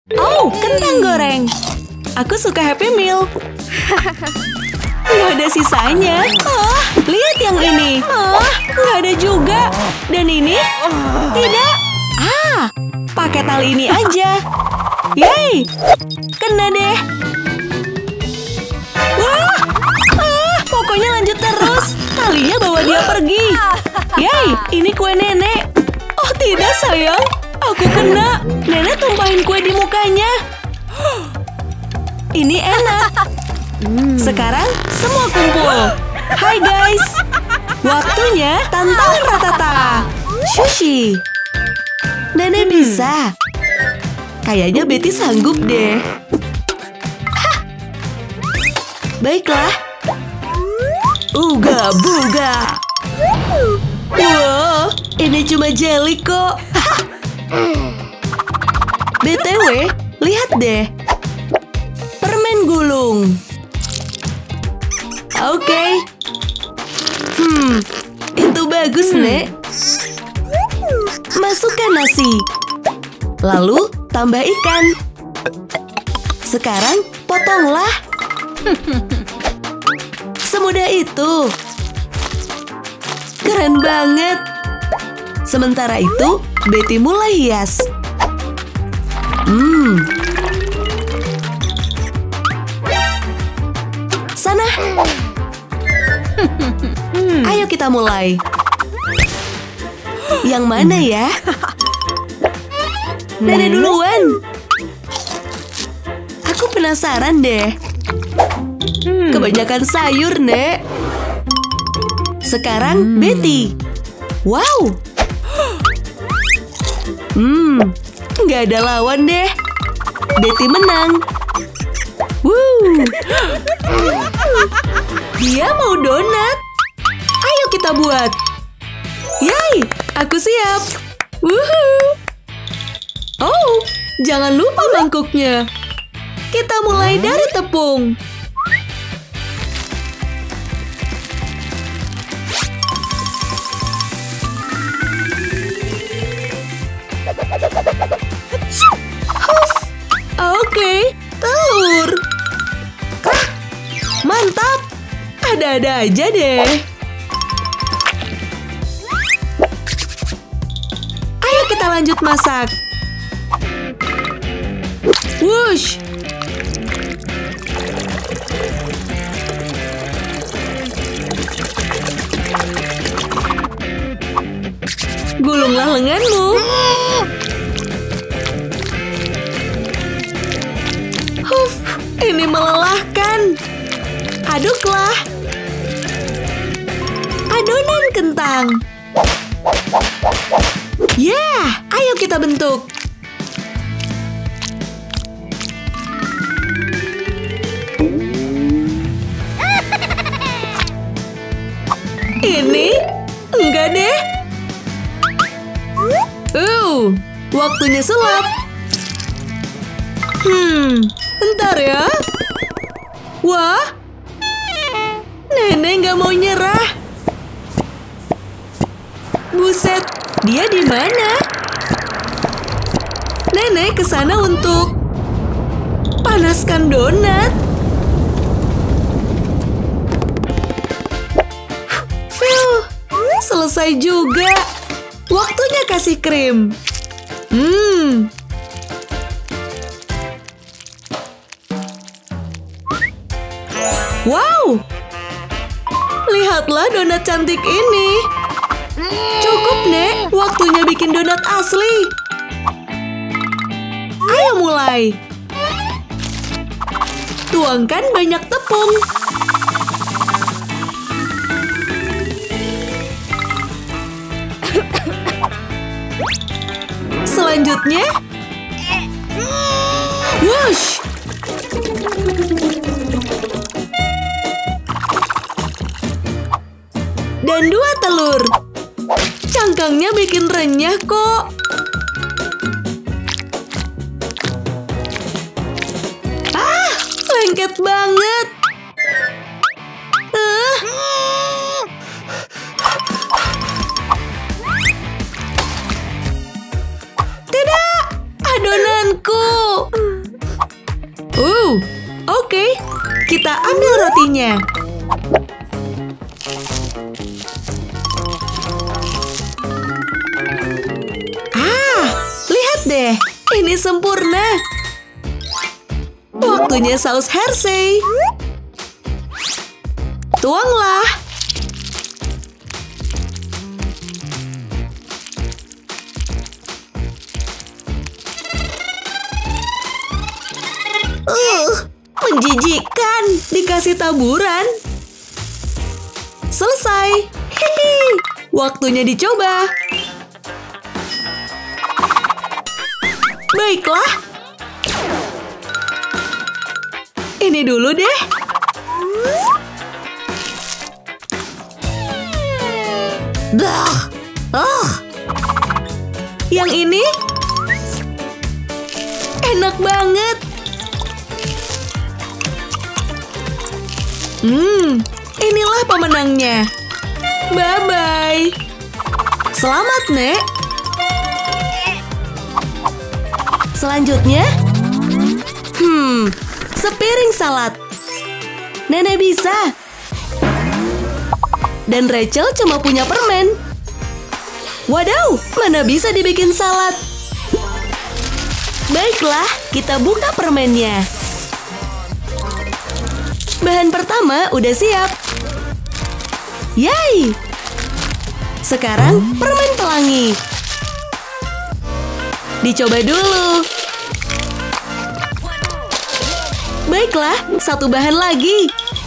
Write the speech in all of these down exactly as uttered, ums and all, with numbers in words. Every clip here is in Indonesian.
Oh, kentang goreng. Aku suka Happy Meal. Nggak ada sisanya. Oh, lihat yang ini. Oh, nggak ada juga. Dan ini? Tidak. Ah, pakai tali ini aja. Yeay, kena deh. Wah, ah, pokoknya lanjut terus. Talinya bawa dia pergi. Yeay, ini kue nenek. Oh tidak sayang, aku kena. Nenek tumpahin kue di mukanya. Ini enak. Sekarang semua kumpul. Hai guys, waktunya tantangan Ratata. Sushi. Nenek bisa. Kayaknya Betty sanggup deh. Hah. Baiklah. Uga buga. Wow, ini cuma jelly kok. B T W, lihat deh. Permen gulung. Oke. Okay. Hmm, itu bagus, Nek. Masukkan nasi. Lalu tambah ikan. Sekarang potonglah. Semudah itu. Keren banget. Sementara itu, Betty mulai hias. Hmm. Sana. Ayo kita mulai. Yang mana ya? Nenek duluan. Aku penasaran deh. Kebanyakan sayur, Nek. Sekarang Betty. Wow. Hmm, nggak ada lawan deh. Betty menang. Woo. Dia mau donat. Ayo kita buat. Yay, aku siap. Woohoo. Oh, jangan lupa mangkuknya. Kita mulai dari tepung. Oke, telur. Mantap. Ada-ada aja deh. Ayo kita lanjut masak. Wush. Gulunglah lenganmu. Huff, ini melelahkan. Aduklah. Adonan kentang. Ya, yeah, ayo kita bentuk. Ini? Enggak deh. Uh, waktunya sulap. Hmm, bentar ya. Wah, Nenek nggak mau nyerah. Buset, dia di mana? Nenek ke sana untuk panaskan donat. Phew, selesai juga. Waktunya kasih krim. Hmm. Wow. Lihatlah donat cantik ini. Cukup, Nek. Waktunya bikin donat asli. Ayo mulai. Tuangkan banyak tepung. Selanjutnya, whoosh. Dan dua telur. Cangkangnya bikin renyah kok. Ah, lengket banget. Uh. Tidak, adonanku. Kita ambil rotinya. Ah, lihat deh. Ini sempurna. Waktunya saus Hershey. Tuanglah. Uh, menjijikkan. Dikasih taburan. Selesai. Hihi. Waktunya dicoba. Baiklah. Ini dulu deh. Dah. Oh. Yang ini enak banget. Hmm, inilah pemenangnya. Bye-bye. Selamat, Nek. Selanjutnya, hmm, sepiring salad. Nenek bisa. Dan Rachel cuma punya permen. Wadaw, mana bisa dibikin salad? Baiklah, kita buka permennya. Bahan pertama udah siap. Yay! Sekarang permen pelangi. Dicoba dulu. Baiklah, satu bahan lagi.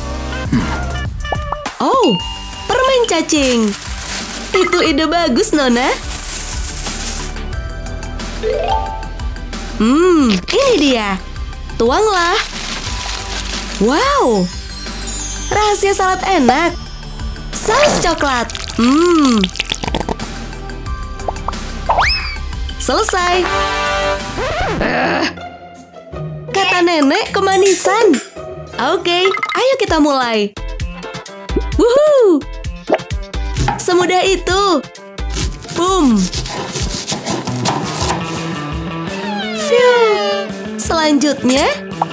Oh, permen cacing. Itu ide bagus, Nona. Hmm, ini dia. Tuanglah. Wow, rahasia salad enak. Saus coklat. Hmm. Selesai. Uh. Kata nenek kemanisan. Oke, ayo kita mulai. Wuhu. Semudah itu. Boom. Phew. Selanjutnya,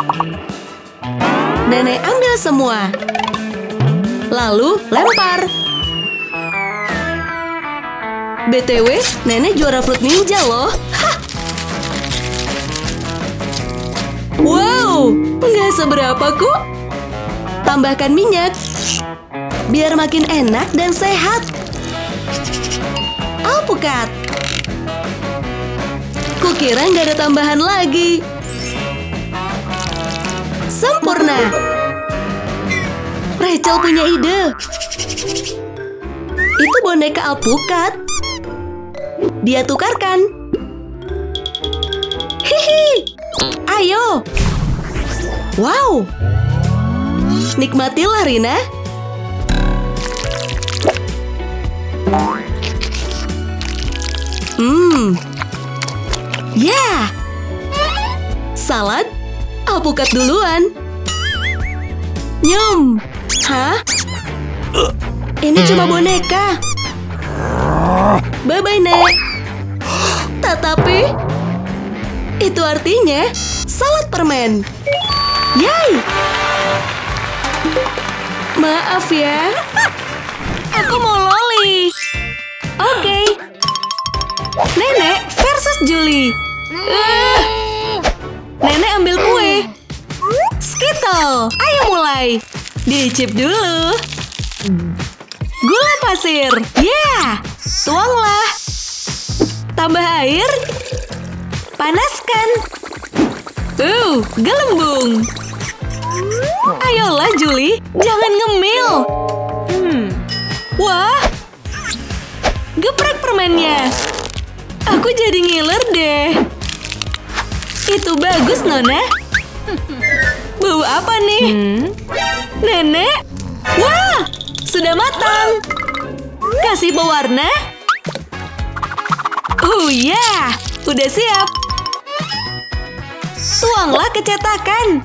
nenek ambil semua. Lalu lempar. B T W, nenek juara fruit ninja loh. Hah. Wow, nggak seberapa kok. Tambahkan minyak. Biar makin enak dan sehat. Alpukat. Kukira nggak ada tambahan lagi. Sempurna. Rachel punya ide. Itu boneka alpukat. Dia tukarkan. Hihi. Ayo. Wow. Nikmatilah, Rina. Hmm. Ya. Yeah. Salad. Alpukat duluan. Nyum. Hah? Ini cuma boneka. Bye-bye, Nek. Tetapi itu artinya salad permen. Yay! Maaf ya. Aku mau loli. Oke. Okay. Nenek versus Julie. Uh. Nenek ambil kue. Skittle. Ayo mulai. Dicip dulu. Gula pasir. Yeah. Tuanglah. Tambah air. Panaskan. Uh, gelembung. Ayolah, Julie. Jangan ngemil. Hmm. Wah. Geprek permennya. Aku jadi ngiler deh. Itu bagus, Nona. Bau apa nih? Hmm? Nenek? Wah, sudah matang. Kasih pewarna. Oh ya, yeah. Udah siap. Tuanglah ke cetakan.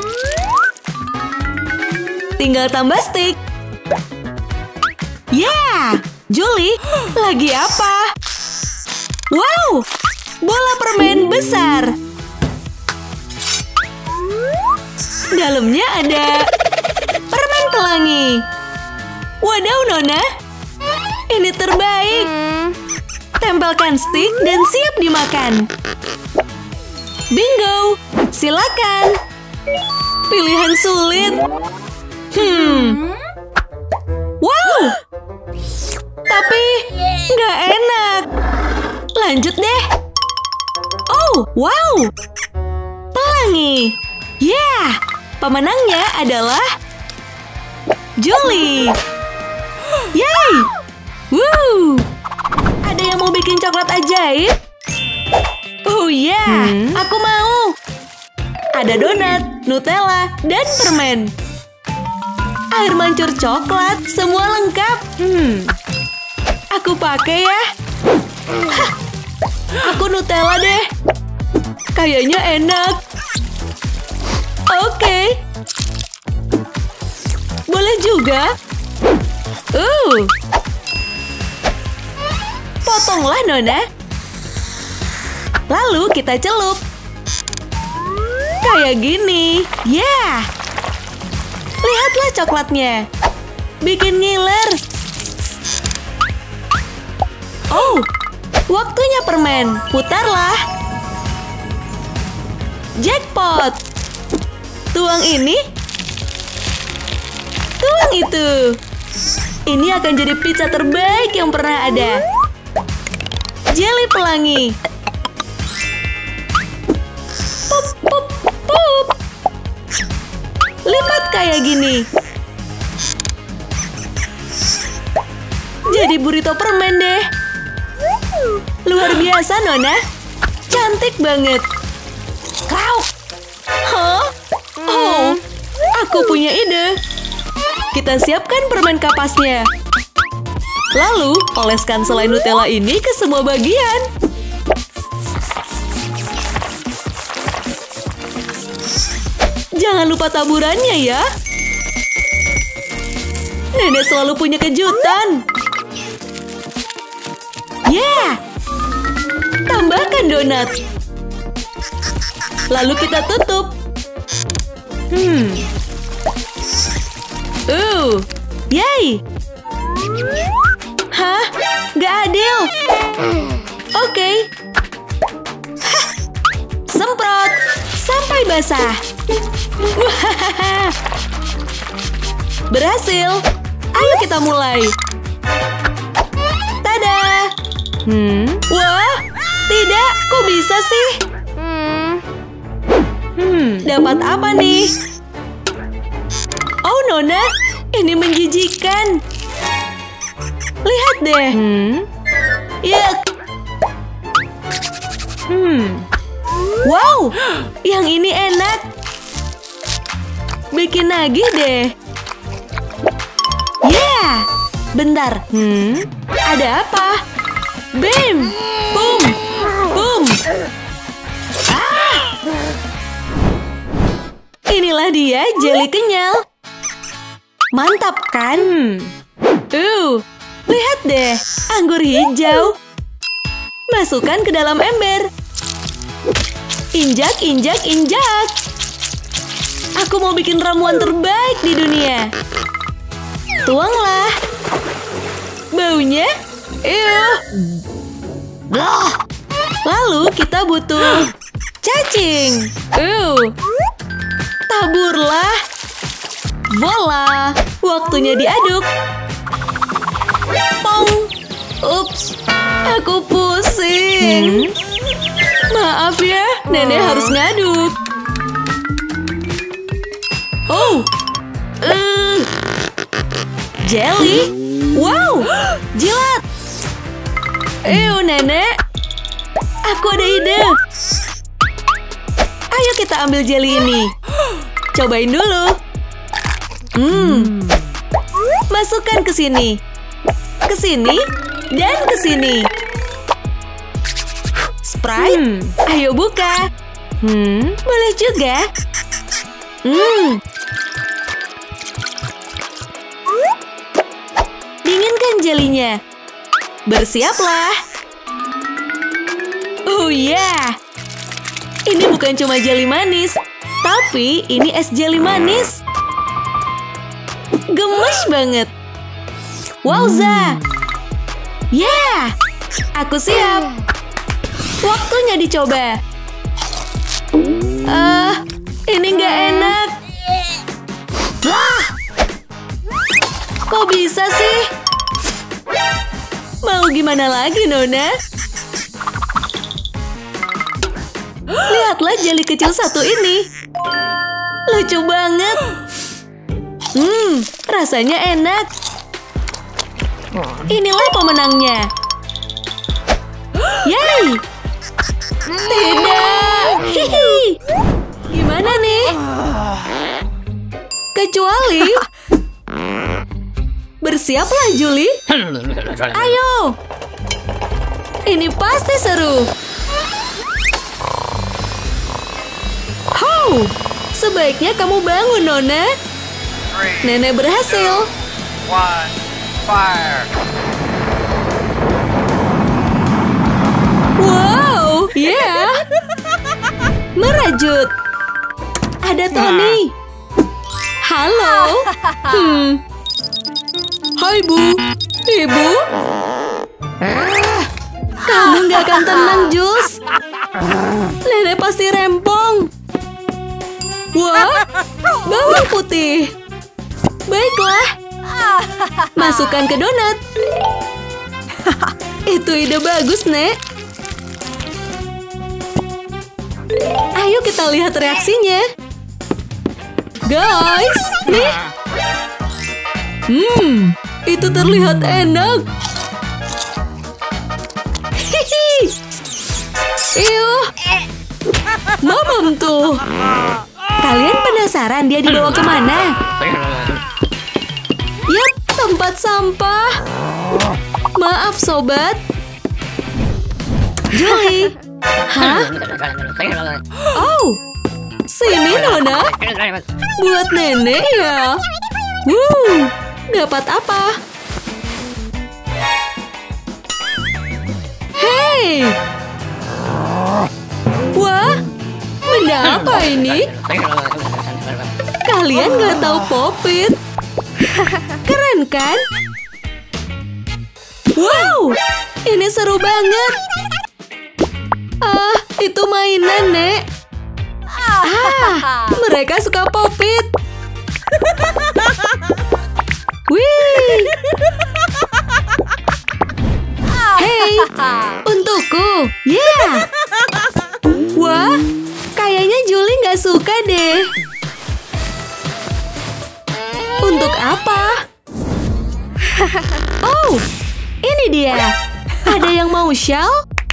Tinggal tambah stick. Ya, yeah. Julie, lagi apa? Wow, bola permen besar. Dalamnya ada pelangi. Wadaw, Nona. Ini terbaik. Tempelkan stik dan siap dimakan. Bingo. Silakan. Pilihan sulit. Hmm. Wow. Tapi nggak enak. Lanjut deh. Oh, wow. Pelangi. Yeah. Pemenangnya adalah Julie. Yay. Woo. Ada yang mau bikin coklat ajaib? Oh yeah. Hmm? Aku mau. Ada donat, Nutella, dan permen. Air mancur coklat, semua lengkap. Hmm. Aku pakai ya. Hah. Aku Nutella deh. Kayaknya enak. Oke. Okay. Boleh juga. Uh. Potonglah, Nona. Lalu kita celup. Kayak gini. Yeah. Lihatlah coklatnya. Bikin ngiler. Oh, waktunya permen. Putarlah. Jackpot. Tuang ini. Tuang itu. Ini akan jadi pizza terbaik yang pernah ada. Jelly pelangi. Pup, pup, pup. Lipat kayak gini. Jadi burrito permen deh. Luar biasa, Nona. Cantik banget. Kau. Hah? Oh, aku punya ide. Kita siapkan permen kapasnya. Lalu, oleskan selai Nutella ini ke semua bagian. Jangan lupa taburannya ya. Nenek selalu punya kejutan. Yeah. Tambahkan donat. Lalu kita tutup. Hmm. Uh. Yay. Hah? Gak adil. Oke. Okay. Semprot. Sampai basah. Berhasil. Ayo kita mulai. Tada. Hmm. Wah. Tidak. Kok bisa sih? Hmm. Dapat apa nih? Oh, Nona. Ini menjijikan. Lihat deh. Hmm. Yuk. Hmm. Wow. Yang ini enak. Bikin nagih deh. Yeah. Bentar. Hmm. Ada apa? Bim. Boom. Boom. Ah. Inilah dia jelly kenyal. Mantap kan? Hmm. Uh. Lihat deh, anggur hijau. Masukkan ke dalam ember. Injak, injak, injak. Aku mau bikin ramuan terbaik di dunia. Tuanglah. Baunya? Eww. Lalu kita butuh cacing. Eww. Taburlah. Voila. Waktunya diaduk. Pong. Ups. Aku pusing. Hmm? Maaf ya, Nenek harus ngaduk. Oh. Uh. Jelly. Wow. Jilat. Ew, Nenek. Aku ada ide. Ayo kita ambil jelly ini. Cobain dulu. Hmm. Masukkan ke sini. Ke sini dan ke sini. Sprite, hmm. Ayo buka. Hmm, boleh juga. Hmm. Dinginkan jelinya. Bersiaplah. Oh ya, yeah. Ini bukan cuma jeli manis, tapi ini es jeli manis. Go gemes banget. Wowza! Yeah! Aku siap. Waktunya dicoba. Ah, uh, ini nggak enak. Wah! Kok bisa sih? Mau gimana lagi, Nona? Lihatlah jeli kecil satu ini. Lucu banget. Hmm, rasanya enak. Inilah pemenangnya. Yay! Tidak. Hihi. Gimana nih? Kecuali bersiaplah, Julie. Ayo. Ini pasti seru. How? Sebaiknya kamu bangun, Nona. Nenek berhasil. One, fire. Wow, ya. Yeah. Merajut. Ada Tony. Halo. Hmm. Hai, Bu. Ibu. Kamu nggak akan tenang, Jus. Nenek pasti rempong. Wah, bawang putih. Baiklah. Masukkan ke donat. Itu ide bagus, Nek. Ayo kita lihat reaksinya. Guys, nih. Hmm, itu terlihat enak. Hihi. Iyuh. Mamam tuh. Kalian penasaran dia dibawa kemana? Yap, tempat sampah. Maaf, sobat. Julie. Hah? Oh, sini, Nona. Buat nenek ya. Wuh, dapat apa? Hei. Wah, benda apa ini? Kalian nggak tahu Pop-It? Keren kan? Wow, ini seru banget. Ah, itu mainan, Nek. Ah, mereka suka Pop-It. Wih. Hei, untukku. Yeah. Wah, kayaknya Julie nggak suka deh. Untuk apa? Oh, ini dia. Ada yang mau shawl?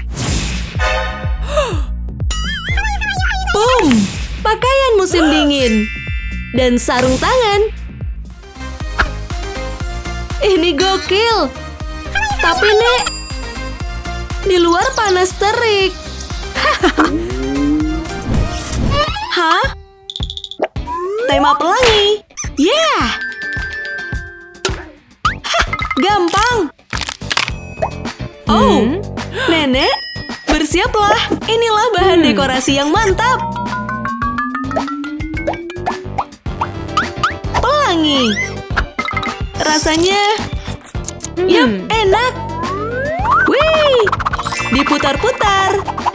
Boom! Pakaian musim dingin. Dan sarung tangan. Ini gokil. Tapi, Nek, di luar panas terik. Hah? Tema pelangi. Yeah! Hah, gampang. Oh, hmm? Nenek, bersiaplah. Inilah bahan hmm. dekorasi yang mantap. Pelangi. Rasanya, hmm. yup, enak. Wih, diputar-putar.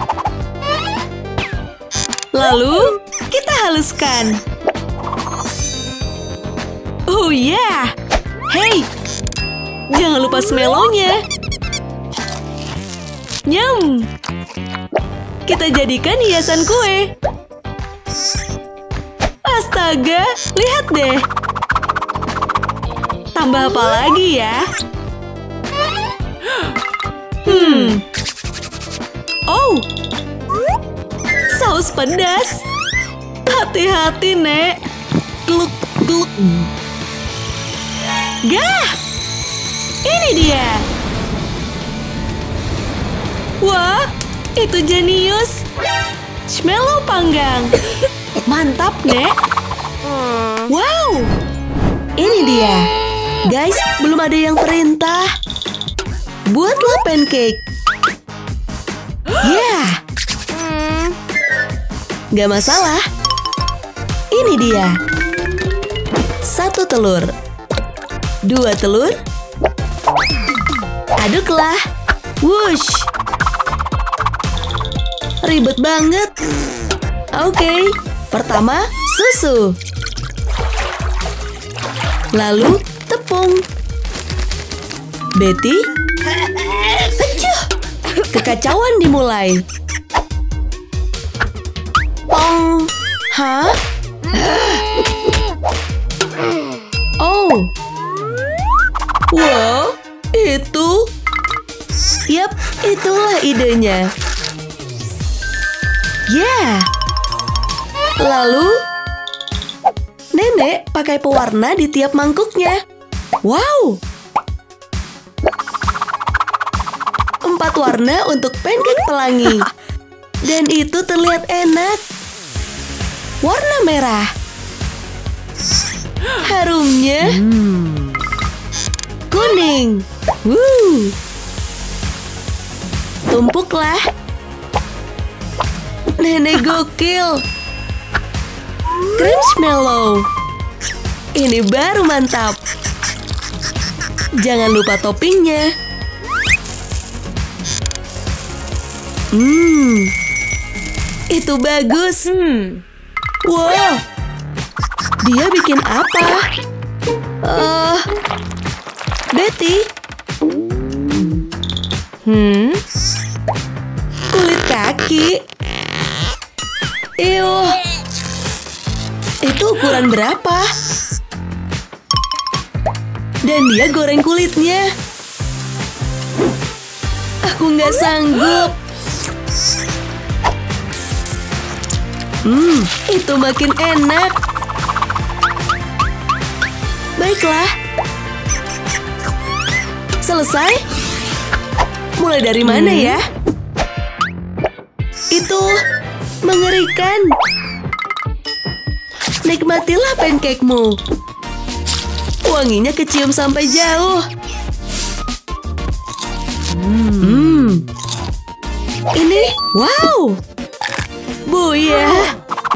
Lalu, kita haluskan. Oh ya, yeah. Hey, jangan lupa smelonya. Nyam. Kita jadikan hiasan kue. Astaga, lihat deh. Tambah apa lagi ya? Hmm. Oh, saus pedas. Hati-hati, Nek. Gluk, gluk. Gah! Ini dia. Wah, itu jenius. Marshmallow panggang. Mantap, Nek. Wow. Ini dia. Guys, belum ada yang perintah. Buatlah pancake. Ya. Yeah. Gak masalah. Ini dia. Satu telur. Dua telur. Aduklah. Wush. Ribet banget. Oke, pertama susu. Lalu tepung. Betty. Acuh. Kekacauan dimulai. Pong. Hah? Oh. Wow, itu. Yap, itulah idenya. Yeah. Lalu, nenek pakai pewarna di tiap mangkuknya. Wow. Empat warna untuk pancake pelangi. Dan itu terlihat enak. Warna merah. Harumnya. Hmm. Kuning. Woo. Tumpuklah. Nenek gokil. Marshmallow. Ini baru mantap. Jangan lupa toppingnya. Hmm. Itu bagus. Hmm. Wow. Dia bikin apa? Uh, Betty. Hmm. Kulit kaki. Ew. Itu ukuran berapa? Dan dia goreng kulitnya. Aku nggak sanggup. Hmm, itu makin enak. Baiklah. Selesai? Mulai dari mana ya? Itu mengerikan. Nikmatilah pancake-mu. Wanginya kecium sampai jauh. Hmm. Ini, wow. Buya.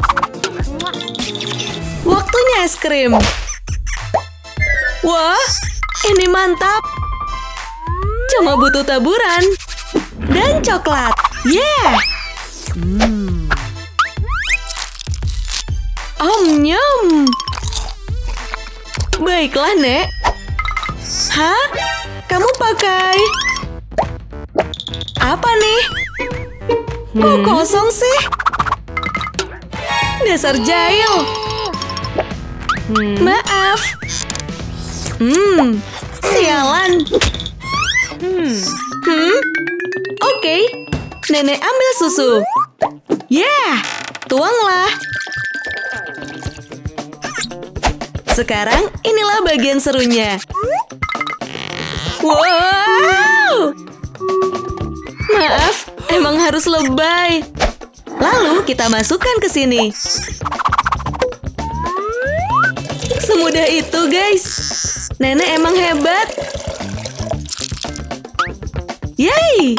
Waktunya es krim. Wah, ini mantap. Cuma butuh taburan. Dan coklat. Yeah. Hmm. Om nyum. Baiklah, Nek. Hah? Kamu pakai apa nih? Kok kosong sih? Dasar jahil. Hmm. Maaf. Hmm, sialan. Hmm. Hmm? Oke, okay. Nenek ambil susu. Yeah, tuanglah. Sekarang inilah bagian serunya. Wow. Maaf, emang harus lebay. Lalu kita masukkan ke sini. Semudah itu, guys. Nenek emang hebat. Yeay!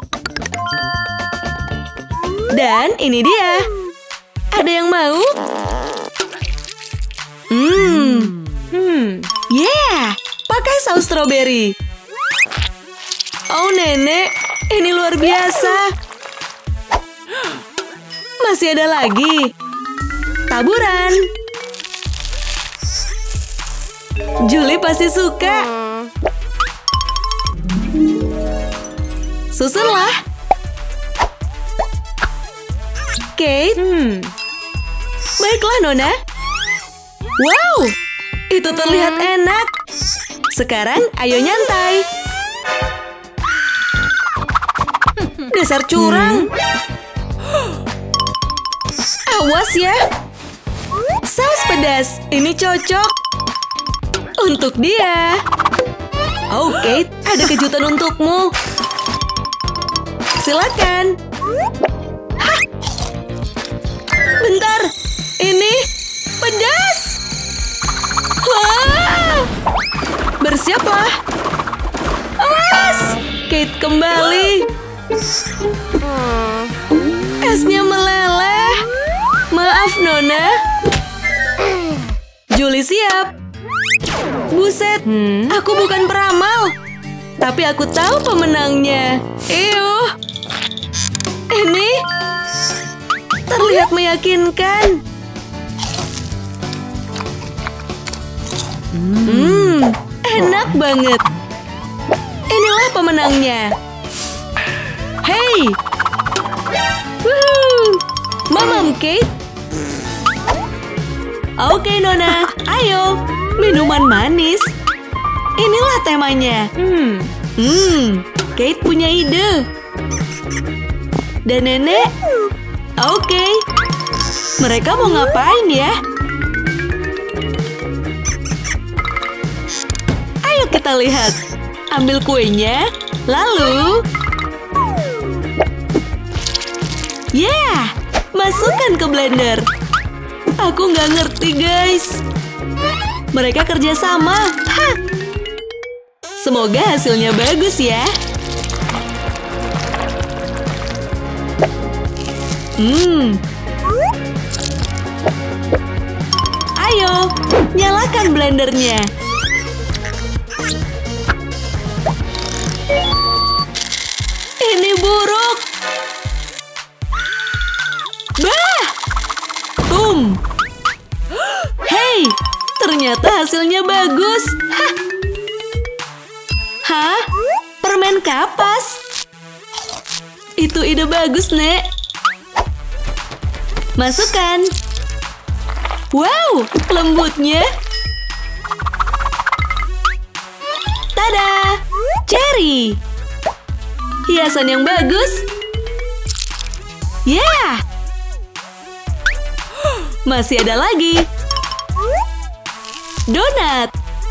Dan ini dia. Ada yang mau? Hmm. Hmm. Yeah! Pakai saus stroberi. Oh, Nenek. Ini luar biasa. Masih ada lagi. Taburan. Julie pasti suka. Susunlah. Kate. Hmm. Baiklah, Nona. Wow, itu terlihat enak. Sekarang ayo nyantai. Dasar curang. Awas ya. Saus pedas, ini cocok. Untuk dia. Oh, Kate, ada kejutan untukmu. Silakan. Hah. Bentar, ini pedas. Wah. Bersiaplah. Awas. Kate kembali. Esnya meleleh. Maaf, Nona. Julie siap. Buset, aku bukan peramal. Tapi aku tahu pemenangnya. Ew. Ini terlihat meyakinkan. Hmm, enak banget. Inilah pemenangnya. Hey! Woohoo! Mamam Kate. Oke, Nona. Ayo, minuman manis. Inilah temanya. Hmm, hmm, Kate punya ide. Dan Nenek? Oke. Mereka mau ngapain ya? Ayo kita lihat. Ambil kuenya, lalu... Ya, yeah, masukkan ke blender. Aku nggak ngerti, guys. Mereka kerja sama. Hah. Semoga hasilnya bagus ya. Hmm. Ayo, nyalakan blendernya. Ini buruk. Bah! Boom! Hey, ternyata hasilnya bagus. Hah? Hah? Permen kapas? Itu ide bagus, Nek. Masukkan. Wow, lembutnya. Tada! Cherry. Hiasan yang bagus. Yeah! Masih ada lagi. Donat.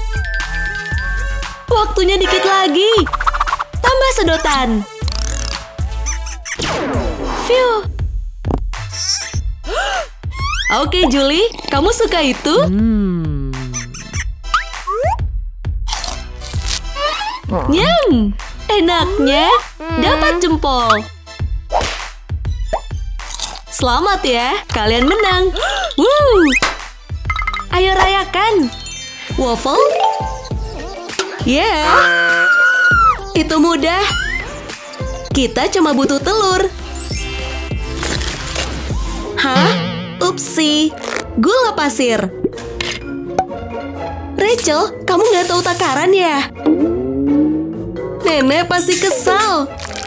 Waktunya dikit lagi. Tambah sedotan. Phew. Oke, Julie. Kamu suka itu? Hmm. Nyam. Enaknya. Dapat jempol. Selamat ya, kalian menang. Woo! Ayo rayakan. Waffle? Yeah. Itu mudah. Kita cuma butuh telur. Hah? Upsi. Gula pasir. Rachel, kamu nggak tahu takaran ya? Nenek pasti kesal.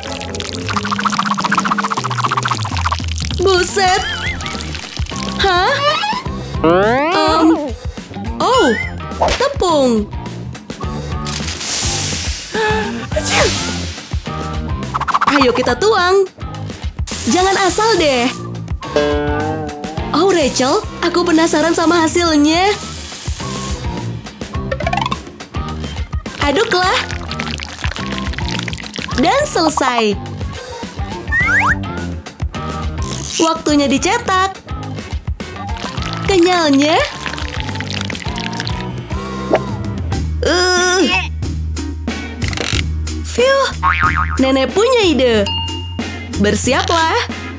Buset. Hah? Um. Oh, tepung. Ayo kita tuang. Jangan asal deh. Oh, Rachel, aku penasaran sama hasilnya. Aduklah. Dan selesai. Waktunya dicetak. Kenyalnya. Uh. Phew. Nenek punya ide. Bersiaplah.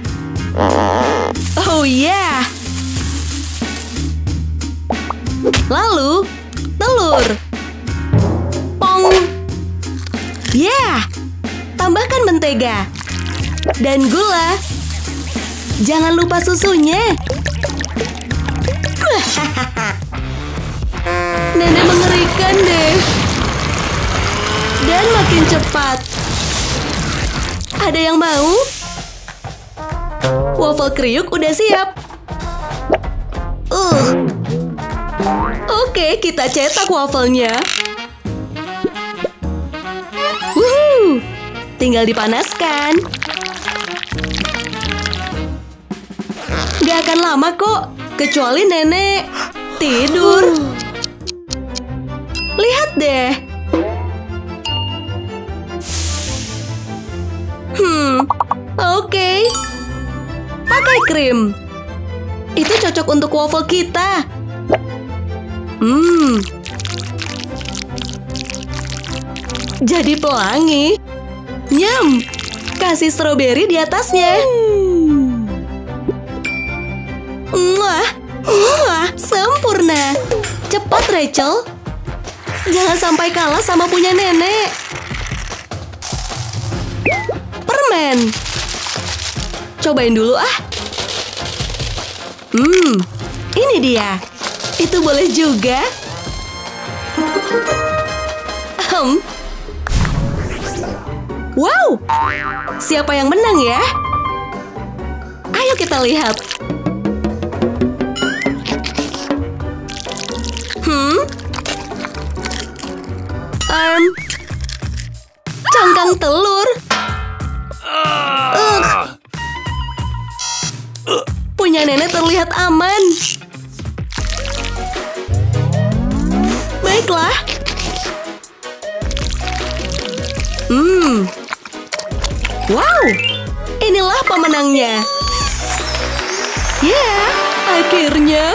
Oh yeah. Lalu, telur. Pong. Yeah. Tambahkan mentega. Dan gula. Jangan lupa susunya. Nenek mengerikan deh. Dan makin cepat. Ada yang mau? Waffle kriuk udah siap. Uh. Oke, kita cetak wafelnya. Wuhu. Tinggal dipanaskan. Gak akan lama kok, kecuali nenek tidur. Lihat deh. Hmm, oke. Okay. Pakai krim. Itu cocok untuk waffle kita. Hmm. Jadi pelangi. Nyam. Kasih stroberi di atasnya. Wah, wah, sempurna. Cepat, Rachel. Jangan sampai kalah sama punya nenek. Permen. Cobain dulu ah. Hmm, ini dia. Itu boleh juga. Hmm. Wow, siapa yang menang ya? Ayo kita lihat. Hmm? Um, cangkang telur. Ugh. Punya nenek terlihat aman. Baiklah. Hmm. Wow, inilah pemenangnya. Ya, yeah, akhirnya.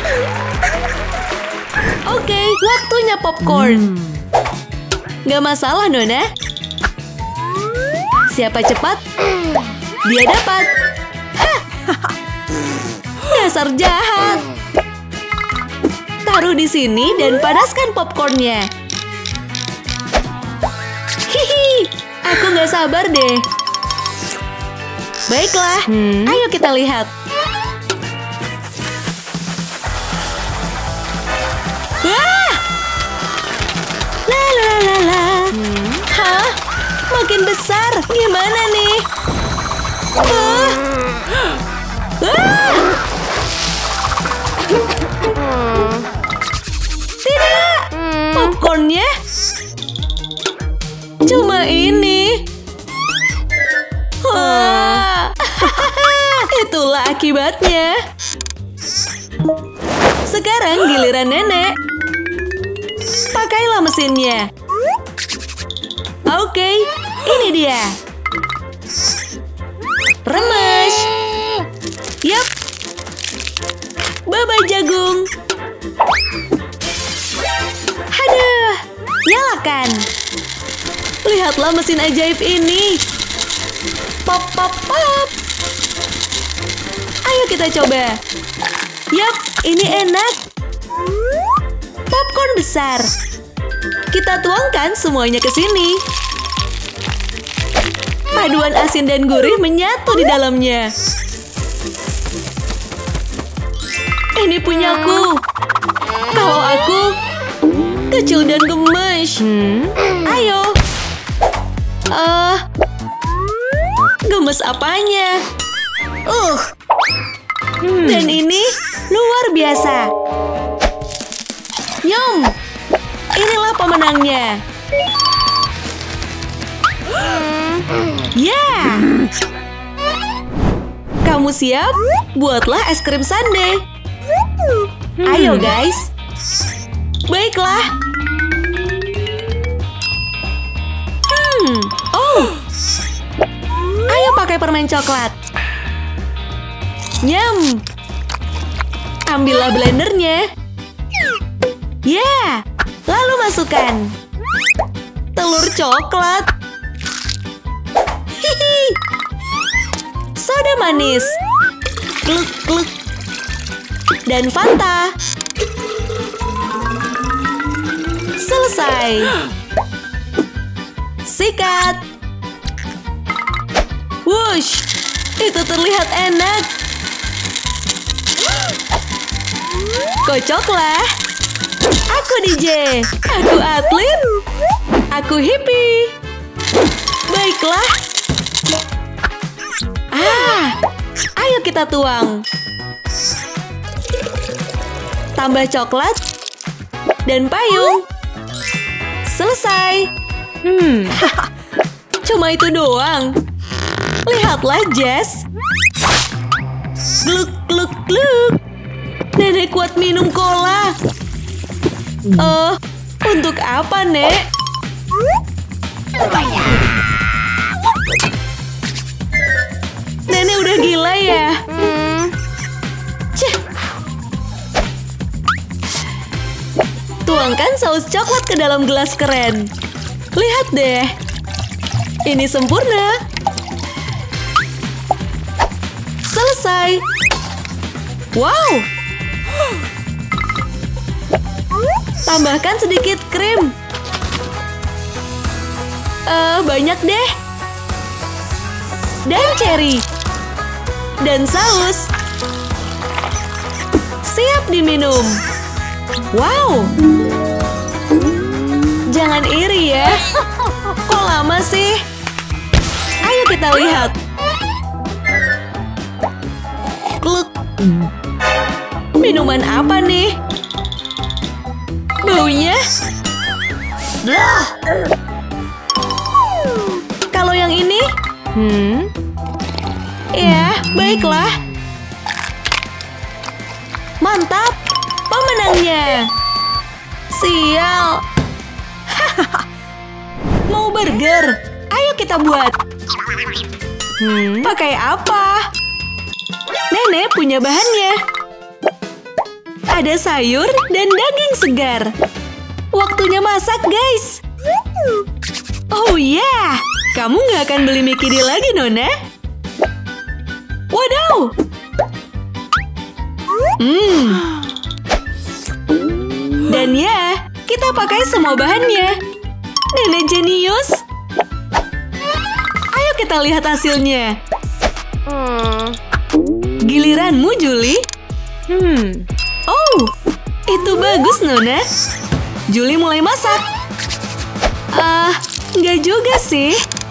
Oke, waktunya popcorn. Gak masalah, Nona. Siapa cepat, dia dapat. Hah. Dasar jahat. Taruh di sini dan panaskan popcornnya. Hihi, aku gak sabar deh. Baiklah, hmm. ayo kita lihat. Wah! La la la la. Hmm. Hah? Makin besar. Gimana nih? Uh. Ah! Tidak! Popcornnya cuma ini. Wah. Itulah akibatnya. Sekarang giliran nenek. Pakailah mesinnya. Oke, ini dia. Remes. Yap. Bye-bye jagung. Aduh, nyalakan. Lihatlah mesin ajaib ini. Pop, pop, pop. Ayo kita coba. Yap, ini enak. Popcorn besar. Kita tuangkan semuanya ke sini. Paduan asin dan gurih menyatu di dalamnya. Ini punyaku. Kalau aku kecil dan gemes. Hmm? Ayo. Eh, uh, gemes apanya? Uh. Hmm. Dan ini luar biasa. Nyom. Inilah pemenangnya. Ya. Yeah. Kamu siap? Buatlah es krim sundae. Ayo guys. Baiklah. Hmm. Oh. Ayo pakai permen coklat. Nyam. Ambillah blendernya. Ya. Yeah. Lalu masukkan telur coklat. Hihi. Soda manis. Gluk gluk. Dan Fanta. Selesai. Sikat. Wush. Itu terlihat enak. Kocoklah. Aku D J. Aku atlet. Aku hippie. Baiklah. Ah, ayo kita tuang. Tambah coklat dan payung. Selesai. Hmm. Cuma itu doang. Lihatlah, Jess. Gluk, gluk, gluk. Nenek kuat minum cola. Eh, uh, untuk apa, Nek? Nenek udah gila ya? Cih. Tuangkan saus coklat ke dalam gelas keren. Lihat deh. Ini sempurna. Selesai. Wow. Tambahkan sedikit krim. Eh, banyak deh. Dan cherry. Dan saus. Siap diminum. Wow. Jangan iri ya. Kok lama sih? Ayo kita lihat. Kluk. Minuman apa nih? Baunya? Kalau yang ini? Hmm? Ya, baiklah. Mantap, pemenangnya. Sial. Mau burger? Ayo kita buat. Hmm, pakai apa? Nenek punya bahannya. Ada sayur dan daging segar. Waktunya masak, guys. Oh ya, yeah. Kamu nggak akan beli Mickey lagi, Nona? Wadaw. Hmm. Dan ya, kita pakai semua bahannya. Nenek jenius. Ayo kita lihat hasilnya. Giliranmu, Julie. Hmm. Oh, itu bagus, Nona. Julie mulai masak. Ah, uh, nggak juga sih.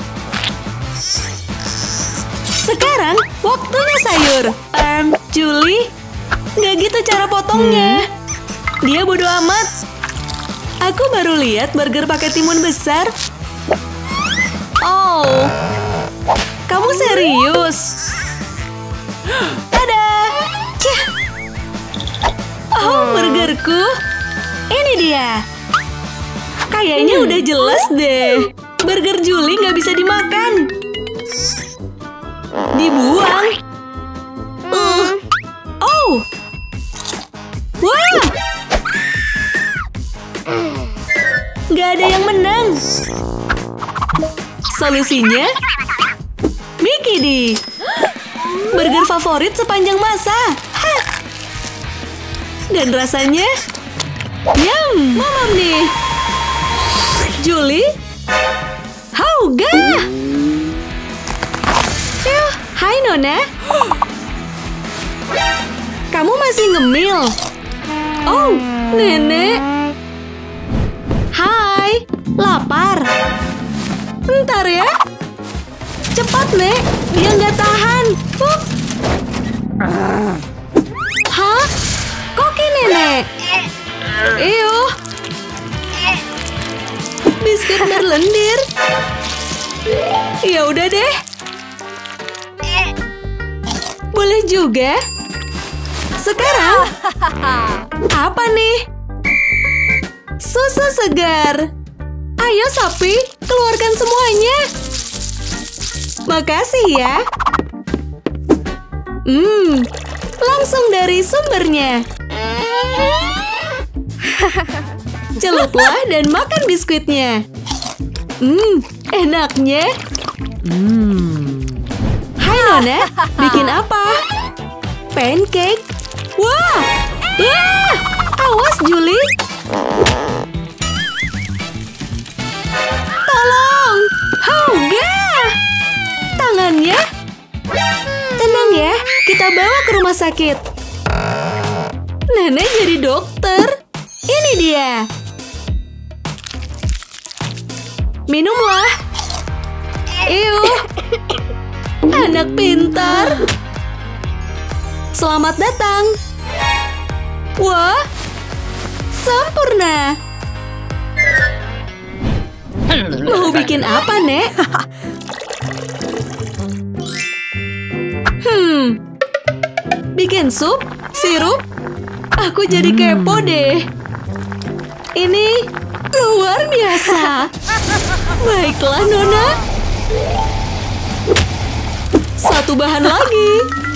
Sekarang waktunya sayur. Um, Julie, nggak gitu cara potongnya. Dia bodo amat. Aku baru lihat burger pakai timun besar. Oh, kamu serius? Tada! Cih. Oh, burgerku. Ini dia. Kayaknya udah jelas deh. Burger Julie nggak bisa dimakan. Dibuang. Uh. Oh. Wah. Nggak ada yang menang. Solusinya? Mickey D. Burger favorit sepanjang masa. Hah. Dan rasanya? Yum, mamam nih. Julie? Hauga! Phew, hai Nona. Kamu masih ngemil? Oh, Nenek. Hai, lapar. Ntar ya. Cepat, Nek. Dia nggak tahan. Huh. Hah? Koki Nenek. Ew. Biskuit berlendir. Ya udah deh. Boleh juga. Sekarang apa nih? Susu segar. Ayo sapi, keluarkan semuanya. Makasih ya. Hmm, langsung dari sumbernya. Celuplah dan makan biskuitnya. Hmm, enaknya. Hmm. Hai Nona, bikin apa? Pancake. Wah, wah, awas Julie. Tolong, Hauga. Tangannya. Tenang ya, kita bawa ke rumah sakit. Nenek jadi dokter. Ini dia. Minumlah. Ew. Anak pintar. Selamat datang. Wah, sempurna. Mau bikin apa, Nek? Hmm, bikin sup, sirup. Aku jadi kepo deh. Ini luar biasa. Baiklah, Nona. Satu bahan lagi.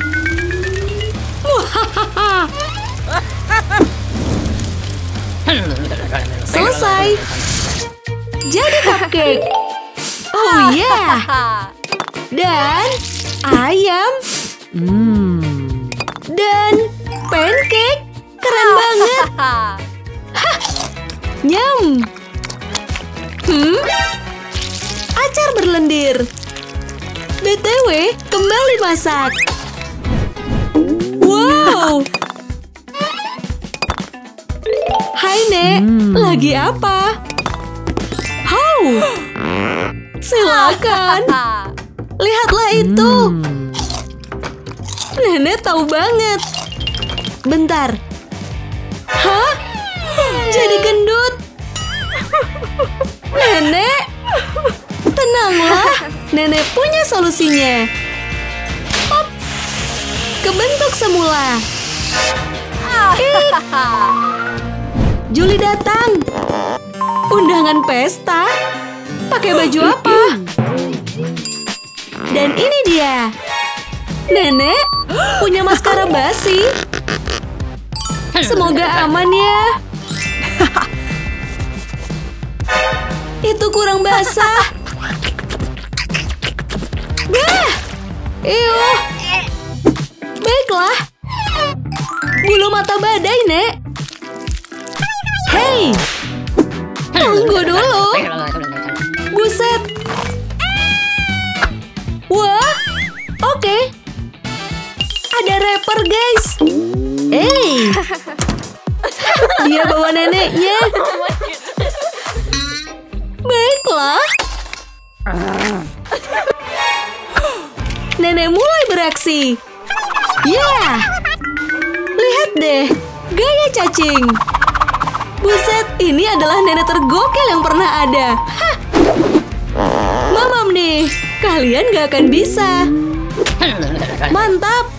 Selesai. Jadi cupcake. Oh ya. Yeah. Dan ayam. Hmm. Dan pancake. Keren banget. Hah. Nyam. Hmm? Acar berlendir. B T W, kembali masak. Wow. Hai, Nek. Lagi apa? How? Silakan. Lihatlah itu. Nenek tahu banget. Bentar. Hah? Jadi gendut. Nenek, tenanglah. Nenek punya solusinya. Hop. Kebentuk semula. Ih. Juli datang. Undangan pesta. Pakai baju apa? Dan ini dia. Nenek punya maskara basi. Semoga aman ya. Itu kurang basah. Bah! Ew. Baiklah. Bulu mata badai, Nek. Hei. Tunggu dulu. Buset. Wah. Oke. Ada rapper, guys. Hey. Dia bawa neneknya. Baiklah. Nenek mulai beraksi. Ya. Yeah. Lihat deh. Gaya cacing. Buset, ini adalah nenek tergokil yang pernah ada. Hah. Mamam nih. Kalian gak akan bisa. Mantap.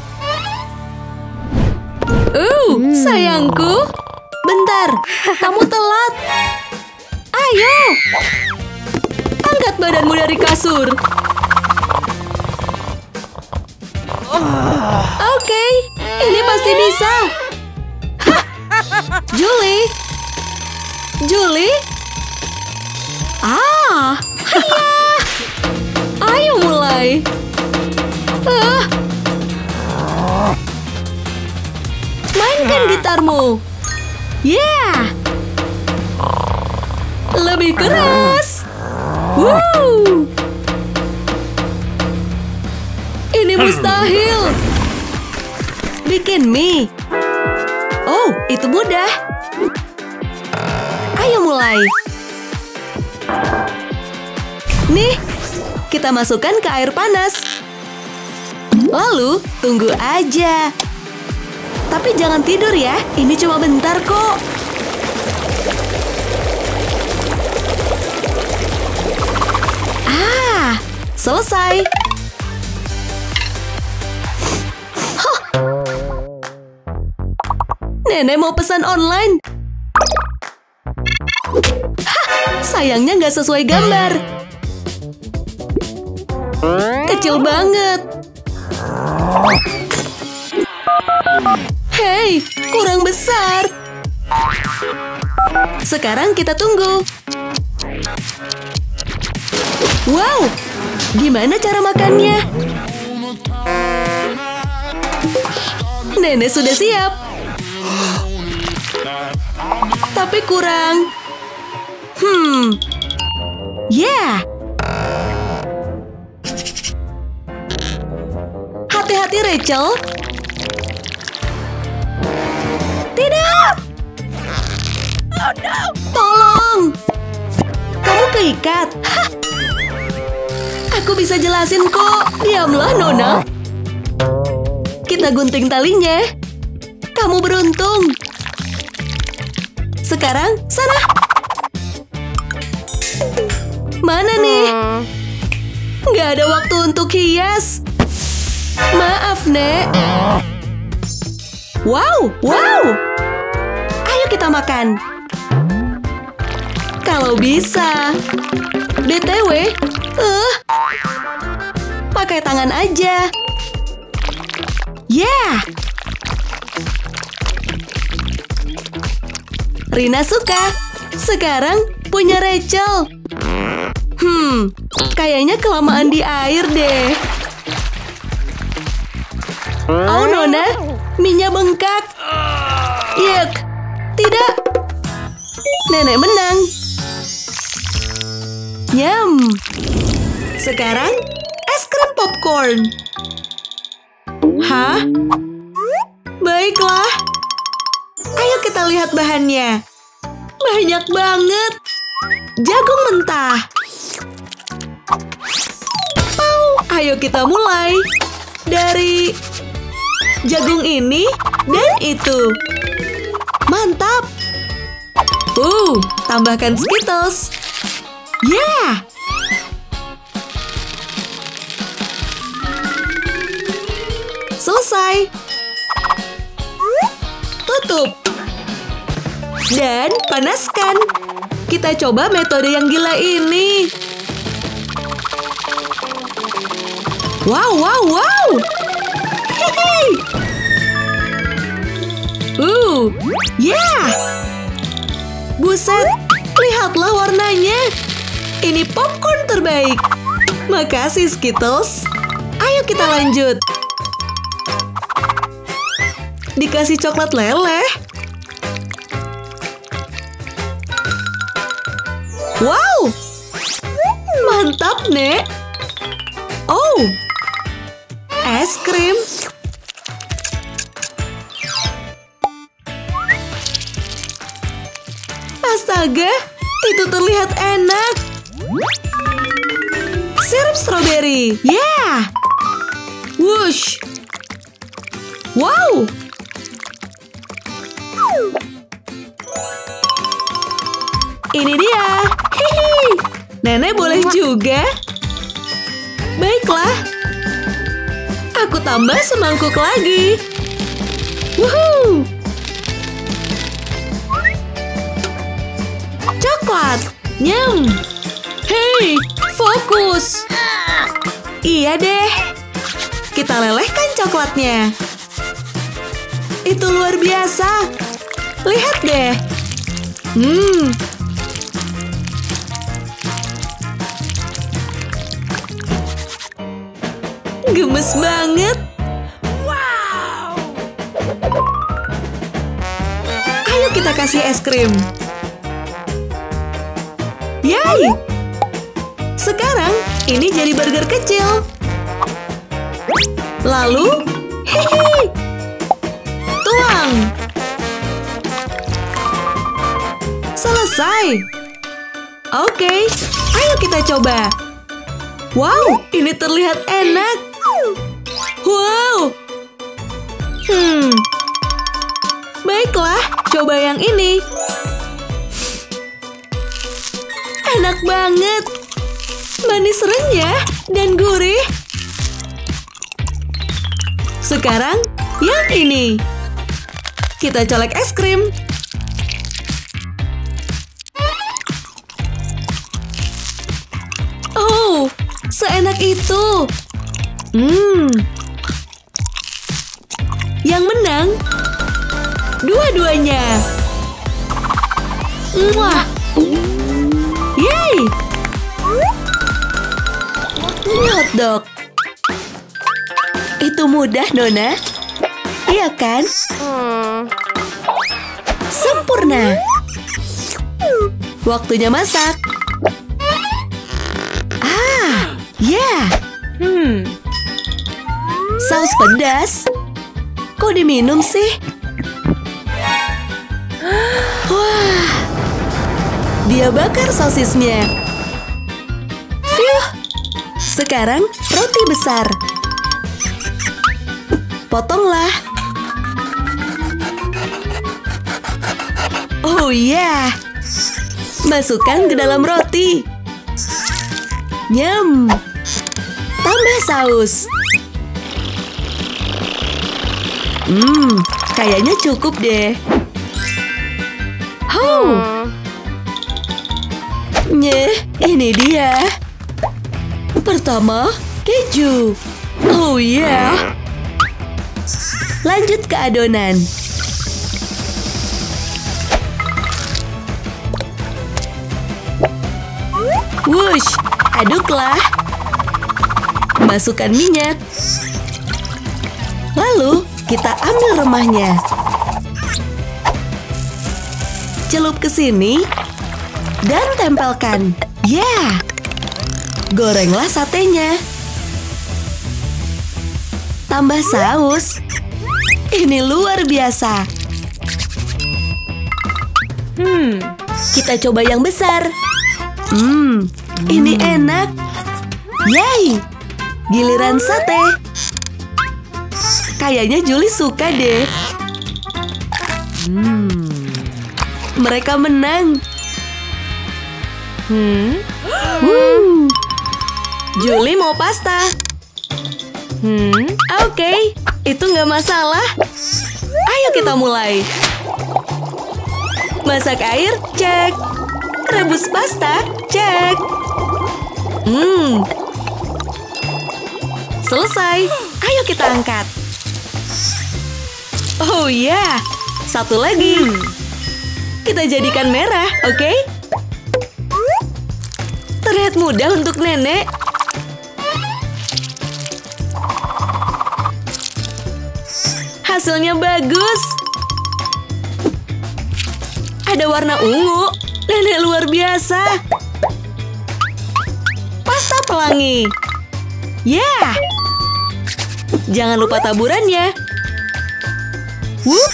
Uh, sayangku. Bentar, kamu telat. Ayo. Angkat badanmu dari kasur. Oke, okay, ini pasti bisa. Hah. Julie. Julie. Ah, hiya. Ayo mulai. Ah. Mainkan gitarmu. Yeah. Lebih keras. Woo. Ini mustahil. Bikin mie. Oh, itu mudah. Ayo mulai. Nih, kita masukkan ke air panas. Lalu, tunggu aja. Tapi jangan tidur ya, ini cuma bentar kok. Ah, selesai. Huh. Nenek mau pesan online. Hah, sayangnya nggak sesuai gambar. Kecil banget. Hei, kurang besar. Sekarang kita tunggu. Wow, gimana cara makannya? Nenek sudah siap. Tapi kurang. Hmm. Yeah. Hati-hati, Rachel. Tidak! Oh no! Tolong! Kamu keikat. Hah. Aku bisa jelasin kok. Diamlah, Nona. Kita gunting talinya. Kamu beruntung. Sekarang, sana. Mana nih? Nggak ada waktu untuk hias. Maaf, Nek. Wow, wow. Ayo kita makan. Kalau bisa. B T W, uh, pakai tangan aja. Yeah. Rina suka. Sekarang punya Rachel. Hmm, kayaknya kelamaan di air deh. Oh, Nona, mie-nya bengkak. Yuk, tidak. Nenek menang. Nyam. Sekarang es krim popcorn. Hah? Baiklah. Ayo kita lihat bahannya. Banyak banget. Jagung mentah. Pau, ayo kita mulai. Dari jagung ini dan itu. Mantap. Uh, tambahkan Skittles. Yeah. Selesai. Tutup. Dan panaskan. Kita coba metode yang gila ini. Wow, wow, wow. Hehehe. Uh, yeah. Buset, lihatlah warnanya. Ini popcorn terbaik. Makasih, Skittles. Ayo kita lanjut. Dikasih coklat leleh. Wow, mantap, Nek. Oh, es krim. Astaga, itu terlihat enak. Sirup stroberi. Yeah. Whoosh. Wow. Ini dia. Hihi. Nenek boleh juga. Baiklah. Aku tambah semangkuk lagi. Woohoo. Coklat. Nyam. Hei, fokus. Iya deh. Kita lelehkan coklatnya. Itu luar biasa. Lihat deh. Hmm. Gemes banget. Wow. Ayo kita kasih es krim. Yay. Sekarang ini jadi burger kecil. Lalu, hehe. Tuang. Selesai. Oke, ayo kita coba. Wow, ini terlihat enak. Wow. Hmm. Baiklah, coba yang ini. Enak banget. Manis renyah dan gurih. Sekarang, yang ini. Kita colek es krim. Oh, seenak itu. Hmm. Yang menang dua-duanya. Wah. Yeay. Hotdog. Itu mudah, Nona. Iya kan? Sempurna. Waktunya masak. Ah, ya. Yeah. Hmm. Saus pedas. Kok diminum sih? Wah. Dia bakar sosisnya. Fiuh. Sekarang roti besar. Potonglah. Oh ya. Masukkan ke dalam roti. Nyam. Tambah saus. Hmm, kayaknya cukup deh. Oh. Nyeh, ini dia. Pertama, keju. Oh ya. Yeah. Lanjut ke adonan. Wush, aduklah. Masukkan minyak. Lalu, kita ambil remahnya. Celup ke sini dan tempelkan. Ya, yeah. Gorenglah satenya. Tambah saus. Ini luar biasa. Hmm, kita coba yang besar. Hmm, ini enak. Yay, giliran sate. Kayaknya Julie suka deh. Hmm, mereka menang. Hmm, Woo. Julie mau pasta. Hmm, oke, okay. Itu nggak masalah. Ayo kita mulai. Masak air, cek. Rebus pasta, cek. Hmm, selesai. Ayo kita angkat. Oh ya, yeah. Satu lagi. Kita jadikan merah, oke? Okay? Terlihat mudah untuk nenek. Hasilnya bagus. Ada warna ungu. Nenek luar biasa. Pasta pelangi. Ya. Yeah. Jangan lupa taburannya. Wuh.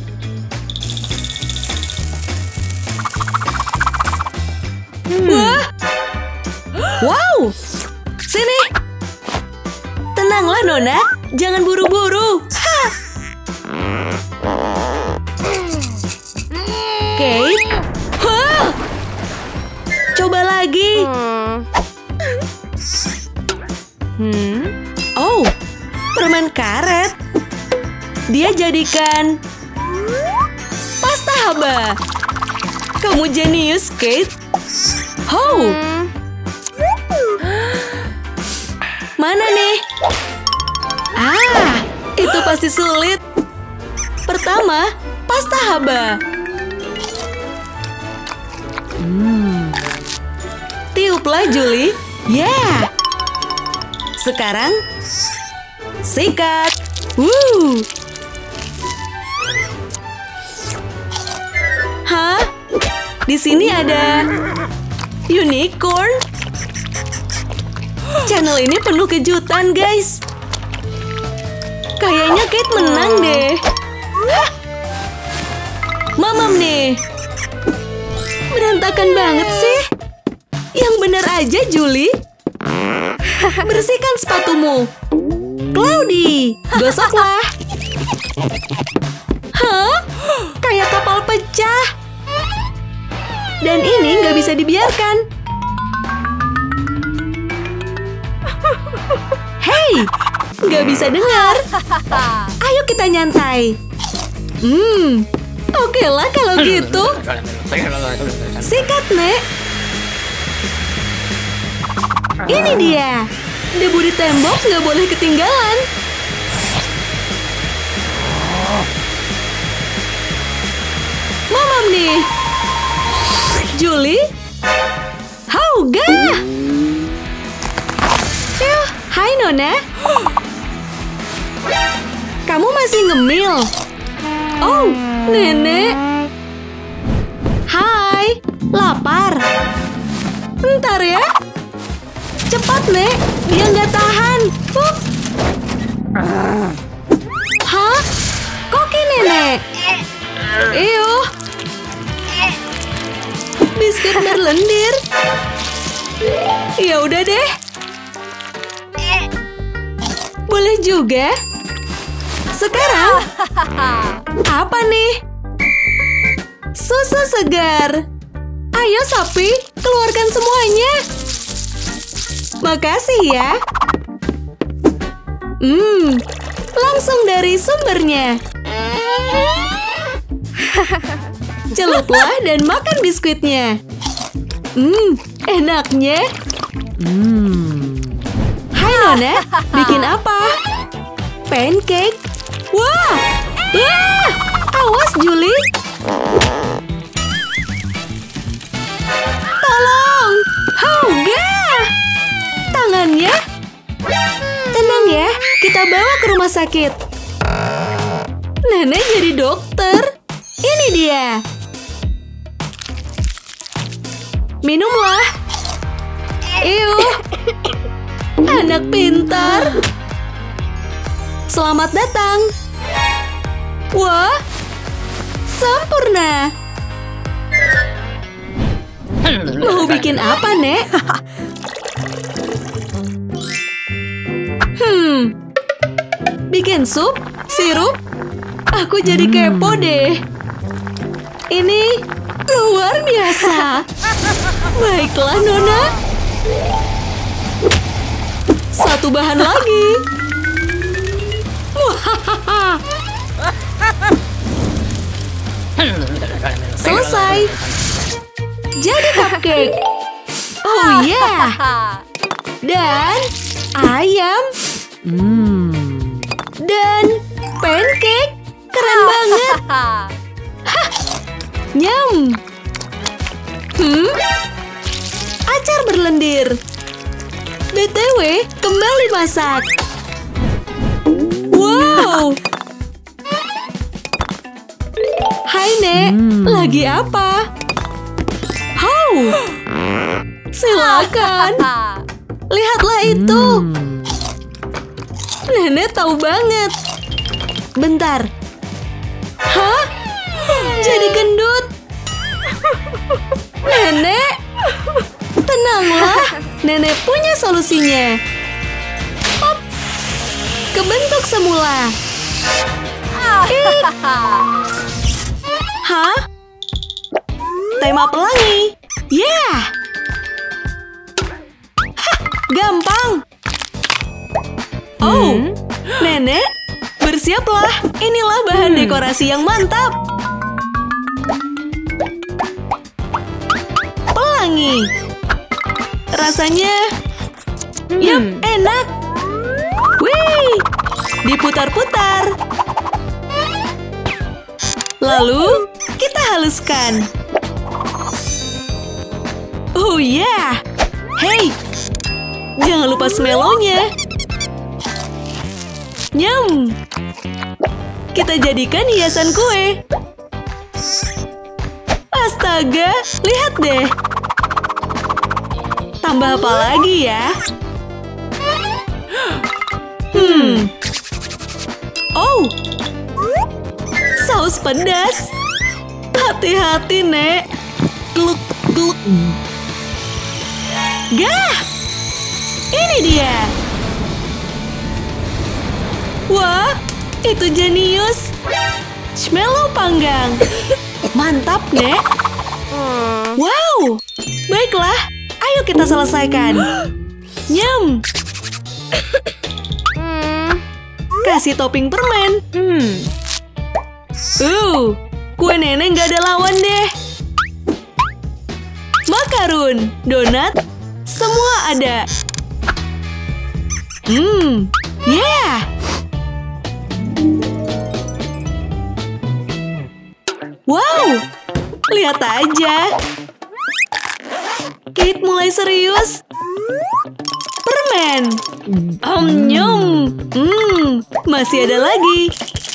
Hmm. Wah. Wow. Sini. Tenanglah, Nona. Jangan buru-buru. Kate. Huh. Coba lagi. Hmm. Oh, permen karet. Dia jadikan pasta haba. Kamu jenius, Kate. Oh. Mana nih? Ah, itu pasti sulit. Pertama, pasta haba. Hmm. Tiuplah, Julie. Yeah. Sekarang, sikat. Woo. Hah? Di sini ada unicorn. Channel ini penuh kejutan, guys. Kayaknya Kate menang deh. Hah? Mamam nih. Berantakan banget sih. Yang benar aja, Julie. Bersihkan sepatumu. Cloudy, gosoklah. Hah? Kayak kapal pecah. Dan ini nggak bisa dibiarkan. Hei, nggak bisa dengar. Ayo kita nyantai. Hmm, oke lah kalau gitu. Sikat, Nek. Ini dia. Debu di tembok nggak boleh ketinggalan. Mamam nih. Julie? Hauga! Phew, hai Nona. Kamu masih ngemil? Oh, Nenek. Hai, lapar. Ntar ya. Cepat, Nek. Dia nggak tahan. Huh. Hah? Koki Nenek. Eww. Biskuit berlendir. Ya udah deh. Boleh juga. Sekarang, apa nih? Susu segar. Ayo sapi, keluarkan semuanya. Makasih ya. Hmm, langsung dari sumbernya. Celuplah dan makan biskuitnya. Hmm, enaknya. Hmm. Hai Nona, bikin apa? Pancake. Wah, wah, awas Julie. Tolong, Hauga. Tangannya. Tenang ya, kita bawa ke rumah sakit. Nenek jadi dokter. Ini dia. minumlah. Iu, anak pintar. Selamat datang. Wah, sempurna. Mau bikin apa, Nek? Hmm, bikin sup, sirup. Aku jadi kepo deh. Ini luar biasa. Baiklah, Nona. Satu bahan lagi. Selesai. Jadi cupcake. Oh yeah. Dan ayam. Dan pancake. Keren banget. Hah. Nyam. Hmm? Acar berlendir. B T W, kembali masak. Wow. Hai, Nek. Lagi apa? How? Silakan. Lihatlah itu. Nenek tahu banget. Bentar. Hah? Jadi gendut. Nenek, tenanglah. Nenek punya solusinya. Hop. Kebentuk semula. Ih. Hah? Tema pelangi. Yeah. Hah, gampang. Oh, hmm? Nenek, bersiaplah. Inilah bahan hmm. dekorasi yang mantap. Pelangi. Rasanya, hmm. yup, enak. Wih, diputar-putar. Lalu, kita haluskan. Oh yeah. Hey, jangan lupa smelonya. Nyam. Kita jadikan hiasan kue. Astaga, lihat deh. Tambah apa lagi ya? Hmm. Oh. Saus pedas. Hati-hati, Nek. Gluk, gluk. Gah! Ini dia. Wah, itu jenius. Marshmallow panggang. Mantap, Nek. Wow. Baiklah, ayo kita selesaikan. Nyam. Kasih topping permen. Hmm. Uh, kue nenek nggak ada lawan deh. Makarun, donat, semua ada. Hmm, yeah. Wow, lihat aja. Kate mulai serius. Permen. Om nyum. Hmm, masih ada lagi.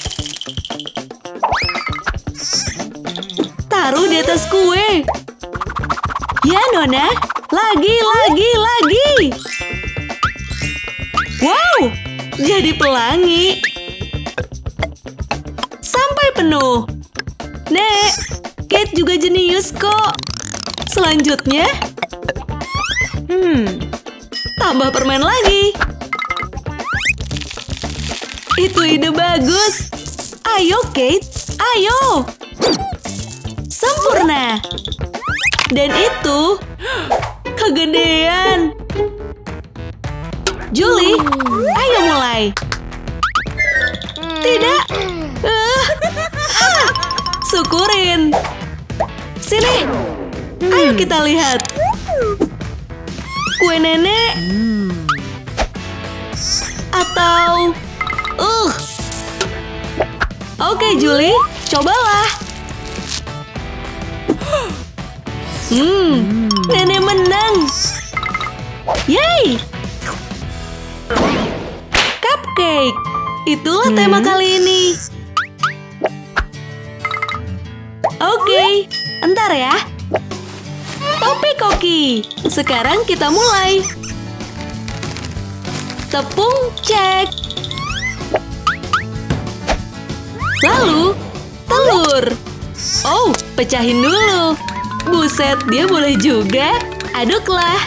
Taruh di atas kue. Ya, Nona. Lagi, lagi, lagi. Wow, jadi pelangi. Sampai penuh. Nek, Kate juga jenius kok. Selanjutnya, hmm, tambah permen lagi. Itu ide bagus. Ayo, Kate, ayo. Sempurna. Dan itu kegedean. Julie, ayo mulai. Tidak. Uh, ah, syukurin. Sini. Ayo kita lihat. Kue nenek. Atau... Uh. Oke, Julie. Cobalah. Hmm, nenek menang. Yeay. Cupcake. Itulah hmm. tema kali ini. Oke, entar ya. Topi koki. Sekarang kita mulai. Tepung cek. Lalu, telur. Oh, pecahin dulu. Buset, dia boleh juga. Aduklah.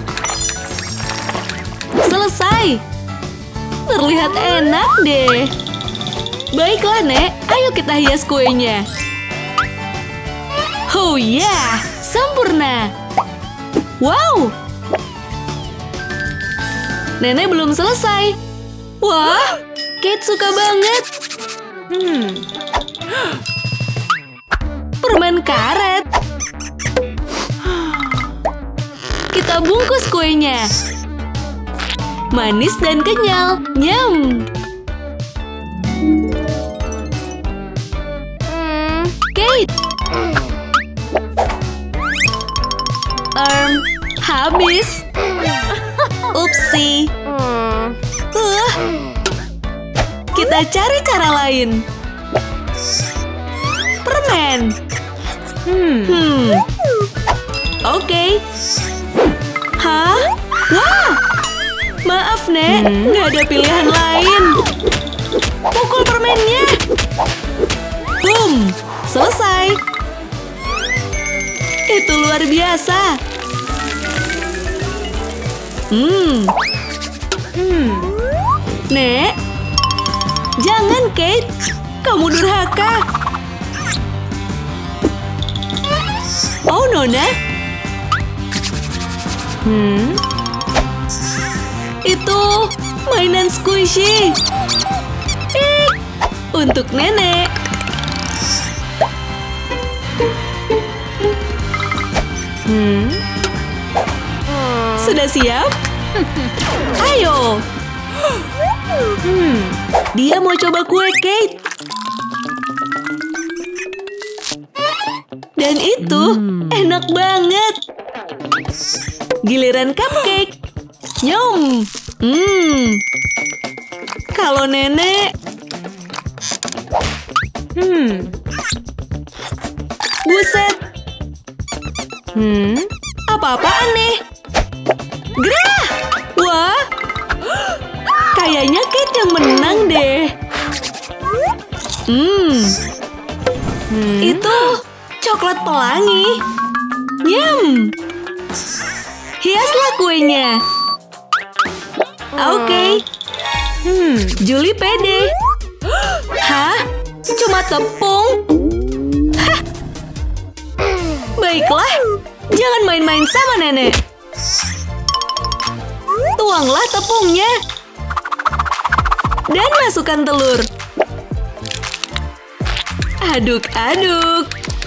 Selesai. Terlihat enak deh. Baiklah, Nek. Ayo kita hias kuenya. Oh ya, sempurna. Wow. Nenek belum selesai. Wah, Kate suka banget. Hmm. Permen karet. Kita bungkus kuenya. Manis dan kenyal. Nyam. Kate. Um, habis. Upsi. Uh, kita cari cara lain. Permen. Hmm. hmm. Oke. Okay. Hah? Wah! Maaf, Nek. Hmm. Nggak ada pilihan lain. Pukul permennya. Boom. Selesai. Itu luar biasa. Hmm. Hmm. Nek. Jangan, Kate. Kamu durhaka. Oh, Nona. Hmm. Itu mainan squishy. Eh, untuk Nenek. Hmm. Sudah siap? Ayo. Hmm. Dia mau coba kue, Kate. Dan itu hmm. enak banget. Giliran cupcake. Nyom. Hmm. Kalau Nenek. Hmm. Buset. Hmm. Apa-apaan nih? Gerah! Wah. Kayaknya Kate yang menang deh. Hmm. hmm. Itu coklat pelangi. Nyam. Hiaslah kuenya. Oke. Okay. Hmm. Julie pede. Hah? Cuma tepung? Hah. Baiklah. Jangan main-main sama Nenek. Tuanglah tepungnya. Dan masukkan telur. Aduk-aduk.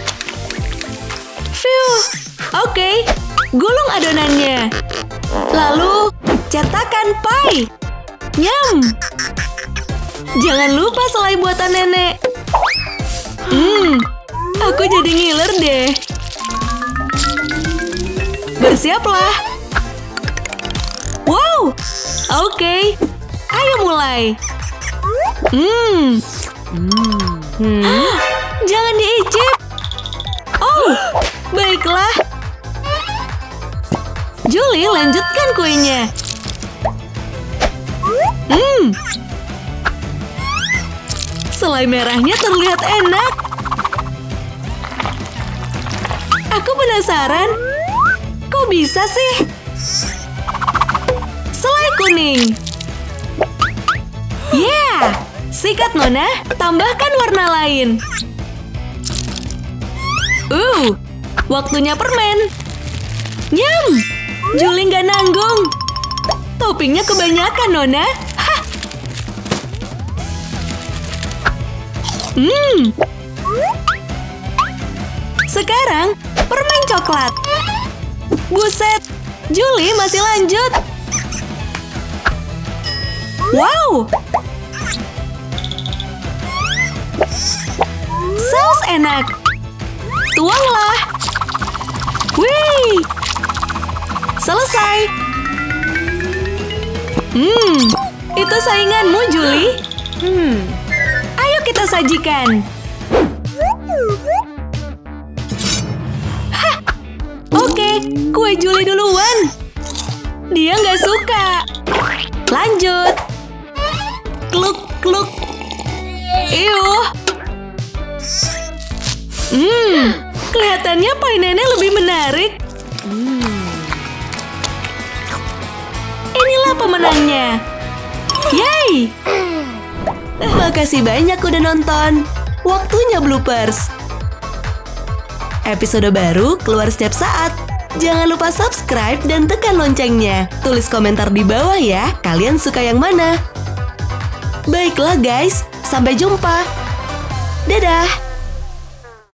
Phew. Oke. Okay. Gulung adonannya. Lalu, cetakan pie. Nyam. Jangan lupa selai buatan Nenek. Hmm. Aku jadi ngiler deh. Bersiaplah. Wow. Oke. Okay. Ayo mulai. Hmm. Hmm. Jangan diicip. Oh, baiklah. Julie, lanjutkan kuenya. Hmm. Selai merahnya terlihat enak. Aku penasaran. Kok bisa sih? Selai kuning. Yeah! Sikat, Nona. Tambahkan warna lain. Uh, waktunya permen. Nyam! Julie nggak nanggung. Toppingnya kebanyakan, Nona. Hah. Hmm. Sekarang, permen coklat. Buset, Julie masih lanjut. Wow! Saus enak. Tuanglah. Wih! Selesai. Hmm, itu sainganmu, Julie. Hmm, ayo kita sajikan. Hah, oke. Okay. kue Julie duluan. Dia nggak suka. Lanjut. Kluk, kluk. Eww. Hmm, kelihatannya pie nenek lebih menarik. Inilah pemenangnya. Yeay! Makasih banyak udah nonton. Waktunya bloopers. Episode baru keluar setiap saat. Jangan lupa subscribe dan tekan loncengnya. Tulis komentar di bawah ya, kalian suka yang mana? Baiklah guys, sampai jumpa. Dadah!